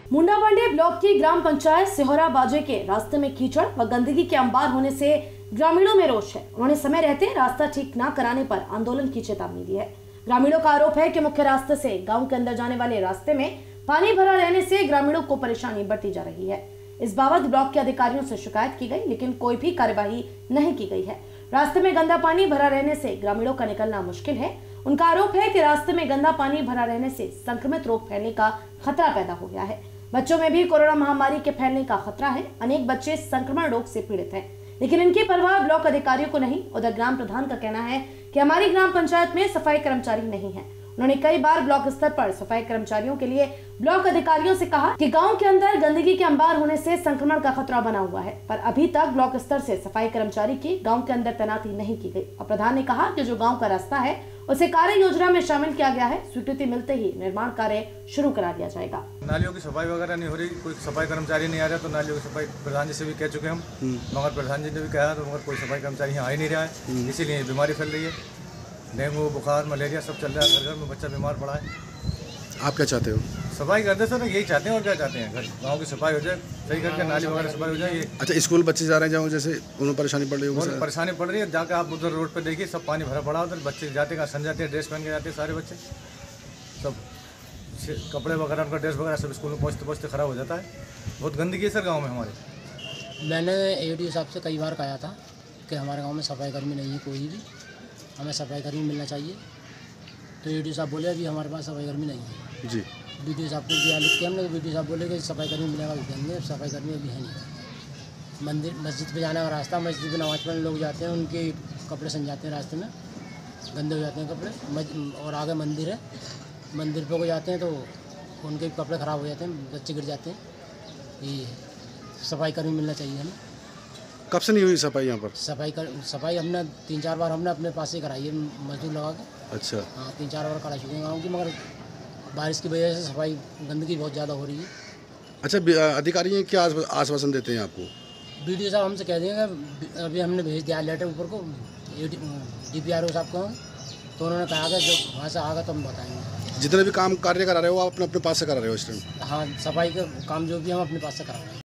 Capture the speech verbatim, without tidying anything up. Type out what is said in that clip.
मुंडाबांडे block की ग्राम पंचायत सिहोरा बाजे के रास्ते में कीचड़ व गंदगी के अंबार होने से ग्रामीणों में रोष है। उन्होंने समय रहते रास्ता ठीक न कराने पर आंदोलन की चेतावनी दी है। ग्रामीणों का आरोप है कि मुख्य रास्ते से गांव के अंदर जाने वाले रास्ते में पानी भरा रहने से ग्रामीणों को परेशानी बढ़ती जा रही है। इस बाबत ब्लॉक के अधिकारियों से शिकायत की गई, लेकिन कोई भी कार्यवाही नहीं की गई है। रास्ते में गंदा पानी भरा रहने से ग्रामीणों का निकलना मुश्किल है। उनका आरोप है कि रास्ते में गंदा पानी भरा रहने से संक्रमित रोग फैलने का खतरा पैदा हो गया है। बच्चों में भी कोरोना महामारी के फैलने का खतरा है। अनेक बच्चे संक्रमण रोग से पीड़ित हैं, लेकिन इनकी परवाह ब्लॉक अधिकारियों को नहीं। उधर ग्राम प्रधान का कहना है कि हमारी ग्राम पंचायत में सफाई कर्मचारी नहीं है। उन्होंने कई बार ब्लॉक स्तर पर सफाई कर्मचारियों के लिए ब्लॉक अधिकारियों से कहा कि गांव के अंदर गंदगी के अंबार होने से संक्रमण का खतरा बना हुआ है, पर अभी तक ब्लॉक स्तर से सफाई कर्मचारी की गांव के अंदर तैनाती नहीं की गई। और प्रधान ने कहा कि जो गांव का रास्ता है उसे कार्य योजना में शामिल किया गया है। स्वीकृति मिलते ही निर्माण कार्य शुरू करा दिया जाएगा। नालियों की सफाई वगैरह नहीं हो रही, कोई सफाई कर्मचारी नहीं आ रहा, तो नालियों की सफाई प्रधान जी से भी कह चुके हम, मगर प्रधान जी ने भी कहा तो मगर कोई सफाई कर्मचारी यहाँ आ ही नहीं रहा है। इसीलिए बीमारी फैल रही है। डेंगू, बुखार, मलेरिया सब चल रहा है। घर घर में बच्चा बीमार पड़ा है। आप क्या चाहते हो? सफाई करते सर यही चाहते हैं, और क्या चाहते हैं? घर गाँव की सफाई हो जाए, सही करके नाली वगैरह सफाई हो जाए। अच्छा, स्कूल बच्चे जा रहे हैं जाऊँ, जैसे उन्हें परेशानी पड़ रही है? परेशानी पड़ रही है। जाकर आप उधर रोड पे देखिए, सब पानी भरा पड़ा उधर। बच्चे जाते कहाँ सन जाते हैं, ड्रेस पहन के जाते हैं सारे बच्चे, सब कपड़े वगैरह उनका ड्रेस वगैरह सब स्कूल में पहुँचते पहुँचते खराब हो जाता है। बहुत गंदगी है सर गाँव में हमारे। मैंने ए डी साहब से कई बार कहा था कि हमारे गाँव में सफाई कर्मी नहीं है, कोई भी हमें सफाई कर्मी मिलना चाहिए। तो ए डी साहब बोले अभी हमारे पास सफाई कर्मी नहीं है जी। बी डी साहब को दिया लिख के हमने, तो बी डी साहब बोले कि सफाई कर्मी मिलेगा देंगे। सफाई कर्मी अभी है नहीं। मंदिर मस्जिद पे जाने का रास्ता, मस्जिद पे नमाज पढ़ने लोग जाते हैं, उनके कपड़े सन जाते हैं, रास्ते में गंदे हो जाते हैं कपड़े। और आगे मंदिर है, मंदिर पे को जाते हैं तो उनके कपड़े ख़राब हो जाते हैं, बच्चे गिर जाते हैं। ये सफाई कर्मी मिलना चाहिए हमें। कब से नहीं हुई सफाई यहाँ पर? सफाई कर सफाई हमने तीन चार बार हमने अपने पास से कराई है, मजदूर लगा के। अच्छा। हाँ, तीन चार बार करा चुके हैं गाँव की, मगर बारिश की वजह से सफाई गंदगी बहुत ज़्यादा हो रही है। अच्छा, अधिकारी क्या आश्वासन देते हैं आपको? बी डी ओ साहब हमसे कह देंगे, अभी हमने भेज दिया लेटर ऊपर को डी पी आर ओ साहब को, तो उन्होंने कहा कि जब वहाँ से आएगा तो हम बताएंगे। जितने भी काम कार्य करा रहे हो आप अपने अपने पास से करा रहे हो इस टाइम? हाँ, सफाई का काम जो भी हम अपने पास से करा रहे हैं।